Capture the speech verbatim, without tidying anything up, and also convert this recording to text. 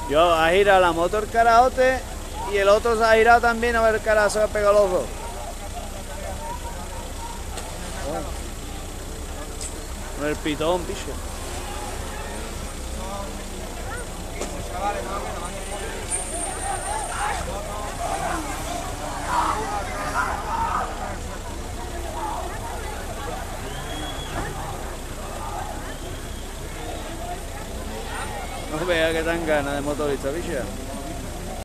Yo ha girado la moto el carajote y el otro se ha girado también a ver el carajo se ha pegado los dos. Oh. Con el pitón, picho. No vea que tan ganas de motorista, picha.